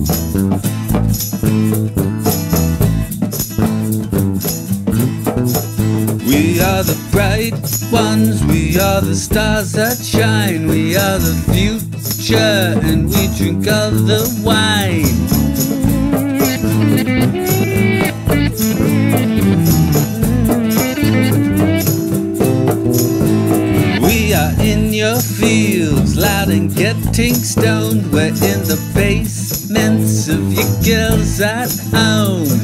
We are the bright ones, we are the stars that shine, we are the future, and we drink of the wine. We are in your fields, loud and getting stoned. We're in the basements of your girls at home.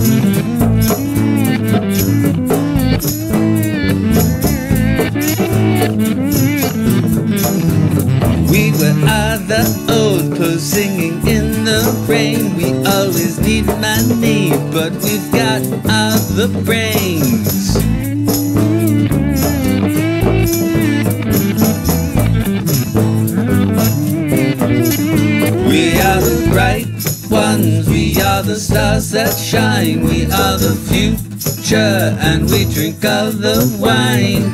We were other old clothes singing in the rain. We always need money, but we've got other brains. We are the bright ones, we are the stars that shine, we are the future, and we drink of the wine.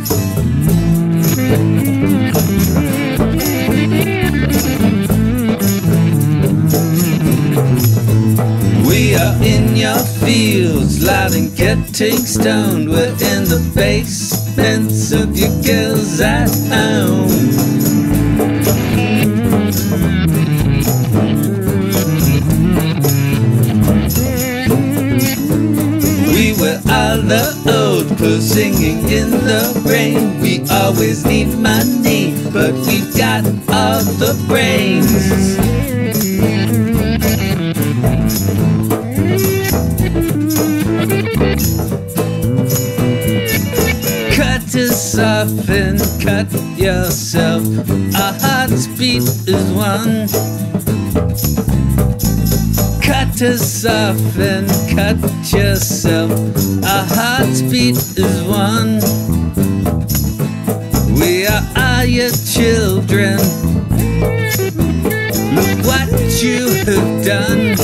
We are in your fields, loud and getting stoned. We're in the basements of your girls at home. We were all the old clothes singing in the rain. We always need money, but we've got all the brains. Cut us off and cut yourself. Our hearts beat as one. Cut us off and cut yourself. Our hearts beat as one. We are all your children. Look what you have done.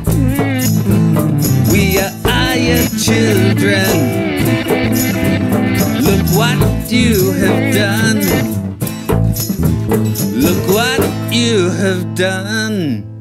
We are all your children. Look what you have done. Look what you have done.